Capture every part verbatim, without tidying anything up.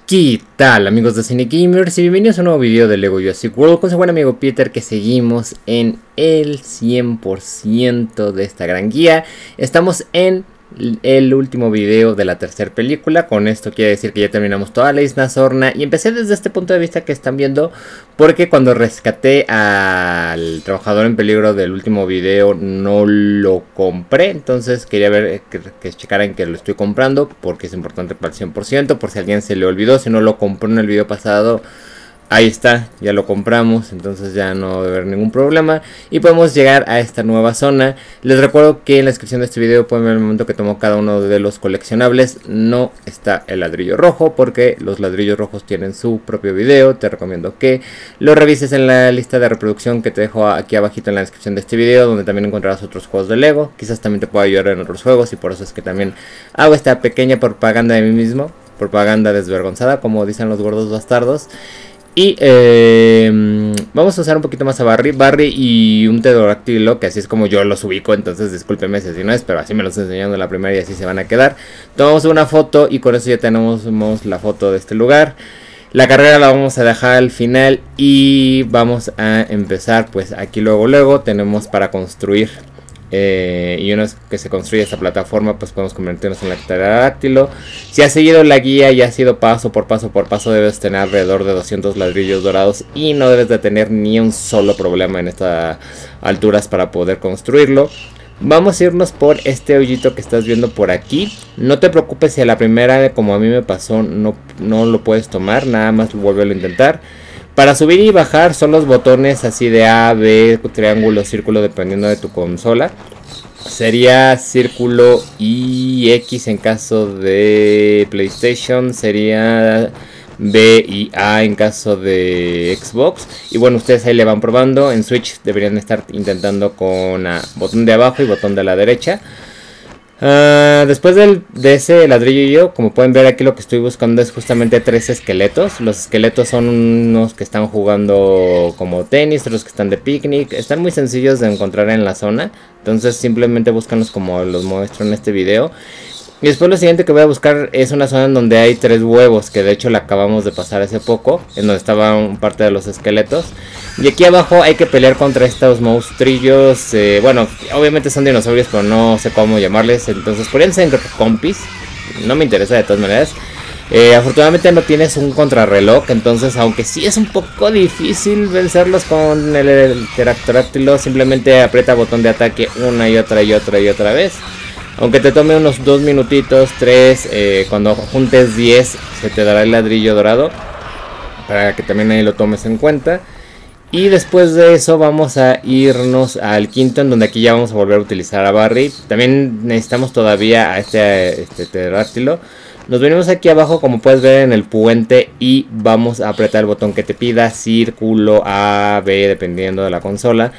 ¿Qué tal, amigos de Cine Gamers? Y bienvenidos a un nuevo video de Lego Jurassic World con su buen amigo Peter, que seguimos en el cien por ciento de esta gran guía. Estamos en el último video de la tercera película. Con esto quiere decir que ya terminamos toda la isla Sorna. Y empecé desde este punto de vista que están viendo, porque cuando rescaté al trabajador en peligro del último video no lo compré. Entonces quería ver que, que checaran que lo estoy comprando, porque es importante para el cien por ciento. Por si a alguien se le olvidó, si no lo compró en el video pasado, ahí está, ya lo compramos, entonces ya no debe haber ningún problema. Y podemos llegar a esta nueva zona. Les recuerdo que en la descripción de este video pueden ver el momento que tomó cada uno de los coleccionables. No está el ladrillo rojo, porque los ladrillos rojos tienen su propio video. Te recomiendo que lo revises en la lista de reproducción que te dejo aquí abajito en la descripción de este video, donde también encontrarás otros juegos de Lego. Quizás también te pueda ayudar en otros juegos, y por eso es que también hago esta pequeña propaganda de mí mismo. Propaganda desvergonzada, como dicen los gordos bastardos. Y eh, vamos a usar un poquito más a Barry, Barry y un pterodáctilo, que así es como yo los ubico. Entonces discúlpenme si no es, pero así me los estoy enseñando en la primera y así se van a quedar. Tomamos una foto y con eso ya tenemos la foto de este lugar. La carrera la vamos a dejar al final y vamos a empezar pues aquí luego luego. Tenemos para construir. Eh, y una vez que se construye esta plataforma, pues podemos convertirnos en la pterodáctilo. Si has seguido la guía y has ido paso por paso por paso, debes tener alrededor de doscientos ladrillos dorados y no debes de tener ni un solo problema en estas alturas para poder construirlo. Vamos a irnos por este hoyito que estás viendo por aquí. No te preocupes si a la primera, como a mí me pasó, no, no lo puedes tomar, nada más vuelve a intentar. Para subir y bajar son los botones así de A, B, triángulo, círculo, dependiendo de tu consola. Sería círculo y X en caso de PlayStation. Sería B y A en caso de Xbox. Y bueno, ustedes ahí le van probando. En Switch deberían estar intentando con uh, botón de abajo y botón de la derecha. Uh, después del, de ese ladrillo, como pueden ver aquí, lo que estoy buscando es justamente tres esqueletos. Los esqueletos son unos que están jugando como tenis, otros que están de picnic. Están muy sencillos de encontrar en la zona, entonces simplemente búscanos como los muestro en este video. Y después lo siguiente que voy a buscar es una zona en donde hay tres huevos, que de hecho la acabamos de pasar hace poco, en donde estaban parte de los esqueletos. Y aquí abajo hay que pelear contra estos monstrillos, eh, bueno, obviamente son dinosaurios, pero no sé cómo llamarles, entonces podrían ser compis, no me interesa de todas maneras. Eh, afortunadamente no tienes un contrarreloj, entonces aunque sí es un poco difícil vencerlos con el, el pterodáctilo, simplemente aprieta botón de ataque una y otra y otra y otra vez. Aunque te tome unos dos minutitos, tres, eh, cuando juntes diez se te dará el ladrillo dorado, para que también ahí lo tomes en cuenta. Y después de eso vamos a irnos al quinto, en donde aquí ya vamos a volver a utilizar a Barry. También necesitamos todavía a este, este pterodáctilo. Nos venimos aquí abajo, como puedes ver, en el puente, y vamos a apretar el botón que te pida, círculo, A, B, dependiendo de la consola.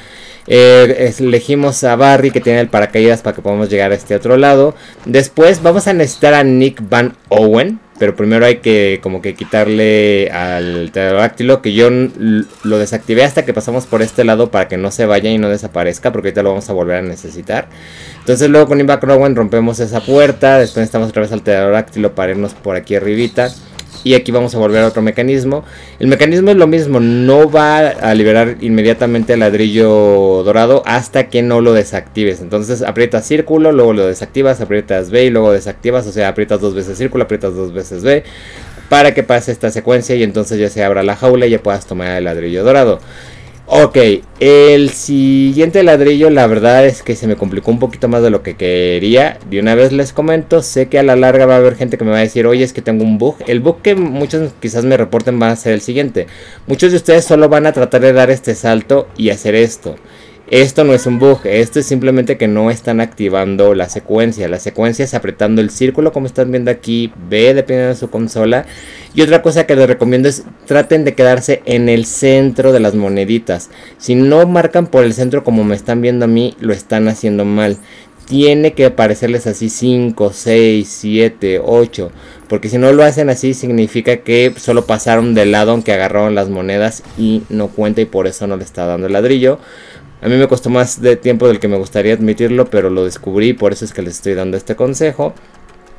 Eh, elegimos a Barry, que tiene el paracaídas para que podamos llegar a este otro lado. Después vamos a necesitar a Nick Van Owen, pero primero hay que como que quitarle al pterodáctilo, que yo lo desactivé hasta que pasamos por este lado para que no se vaya y no desaparezca, porque ahorita lo vamos a volver a necesitar. Entonces luego con Nick Van Owen rompemos esa puerta. Después necesitamos otra vez al pterodáctilo para irnos por aquí arribita. Y aquí vamos a volver a otro mecanismo. El mecanismo es lo mismo, no va a liberar inmediatamente el ladrillo dorado hasta que no lo desactives. Entonces aprietas círculo, luego lo desactivas, aprietas B y luego desactivas. O sea, aprietas dos veces círculo, aprietas dos veces B, para que pase esta secuencia y entonces ya se abra la jaula y ya puedas tomar el ladrillo dorado. Ok, el siguiente ladrillo, la verdad es que se me complicó un poquito más de lo que quería. De una vez les comento, sé que a la larga va a haber gente que me va a decir: oye, es que tengo un bug. El bug que muchos quizás me reporten va a ser el siguiente: muchos de ustedes solo van a tratar de dar este salto y hacer esto. Esto no es un bug, esto es simplemente que no están activando la secuencia. La secuencia es apretando el círculo, como están viendo aquí, B, dependiendo de su consola. Y otra cosa que les recomiendo es traten de quedarse en el centro de las moneditas. Si no marcan por el centro como me están viendo a mí, lo están haciendo mal. Tiene que aparecerles así cinco, seis, siete, ocho. Porque si no lo hacen así, significa que solo pasaron de lado aunque agarraron las monedas y no cuenta, y por eso no le está dando el ladrillo. A mí me costó más de tiempo del que me gustaría admitirlo, pero lo descubrí, por eso es que les estoy dando este consejo.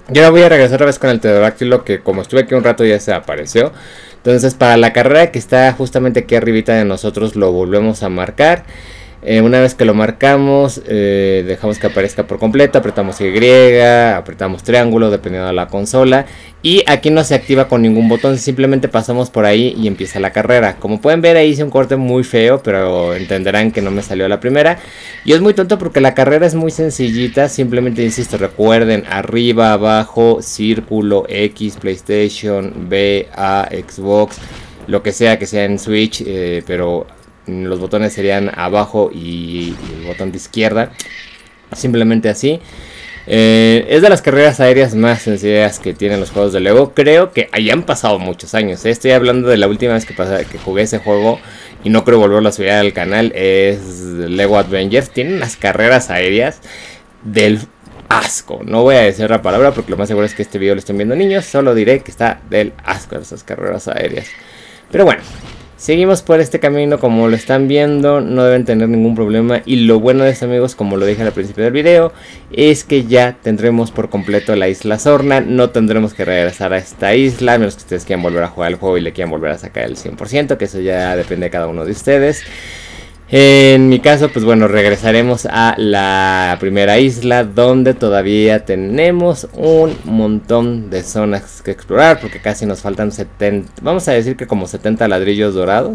Yo ahora voy a regresar otra vez con el pterodáctilo, que como estuve aquí un rato ya se apareció. Entonces para la carrera que está justamente aquí arribita de nosotros lo volvemos a marcar. Eh, una vez que lo marcamos, eh, dejamos que aparezca por completo, apretamos Y, apretamos triángulo dependiendo de la consola. Y aquí no se activa con ningún botón, simplemente pasamos por ahí y empieza la carrera. Como pueden ver, ahí hice un corte muy feo, pero entenderán que no me salió la primera. Y es muy tonto porque la carrera es muy sencillita, simplemente insisto, recuerden, arriba, abajo, círculo, X, PlayStation, B, A, Xbox, lo que sea que sea en Switch, eh, pero... los botones serían abajo y, y el botón de izquierda. Simplemente así. Eh, es de las carreras aéreas más sencillas que tienen los juegos de Lego. Creo que hayan pasado muchos años. ¿eh? Estoy hablando de la última vez que, pasé, que jugué ese juego. Y no creo volverlo a subir al canal. Es Lego Avengers. Tienen unas carreras aéreas del asco. No voy a decir la palabra porque lo más seguro es que este video lo estén viendo niños. Solo diré que está del asco esas carreras aéreas. Pero bueno. Seguimos por este camino, como lo están viendo, no deben tener ningún problema. Y lo bueno de esto, amigos, como lo dije al principio del video, es que ya tendremos por completo la isla Sorna. No tendremos que regresar a esta isla, a menos que ustedes quieran volver a jugar el juego y le quieran volver a sacar el cien por ciento, que eso ya depende de cada uno de ustedes. En mi caso, pues bueno, regresaremos a la primera isla, donde todavía tenemos un montón de zonas que explorar, porque casi nos faltan setenta, vamos a decir que como setenta ladrillos dorados,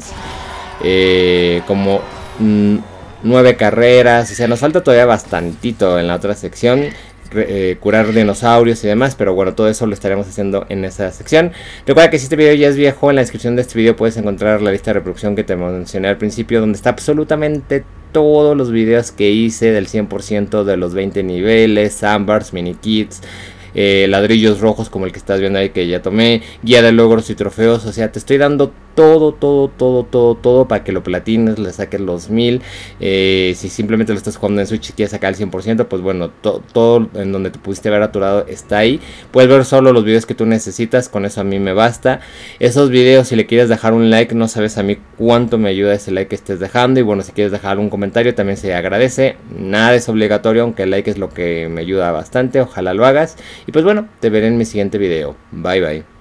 eh, como mm, nueve carreras, o sea, nos falta todavía bastantito en la otra sección. Eh, curar dinosaurios y demás, pero bueno, todo eso lo estaremos haciendo en esa sección. Recuerda que si este video ya es viejo, en la descripción de este video puedes encontrar la lista de reproducción que te mencioné al principio, donde está absolutamente todos los videos que hice del cien por ciento de los veinte niveles, sandbars, mini kits, eh, ladrillos rojos como el que estás viendo ahí que ya tomé, guía de logros y trofeos. O sea, te estoy dando todo, todo, todo, todo, todo para que lo platines, le saques los mil. Eh, si simplemente lo estás jugando en Switch y quieres sacar el cien por ciento, pues bueno, to todo en donde te pudiste haber aturado está ahí. Puedes ver solo los videos que tú necesitas, con eso a mí me basta. Esos videos, si le quieres dejar un like, no sabes a mí cuánto me ayuda ese like que estés dejando. Y bueno, si quieres dejar un comentario también se agradece. Nada es obligatorio, aunque el like es lo que me ayuda bastante, ojalá lo hagas. Y pues bueno, te veré en mi siguiente video. Bye bye.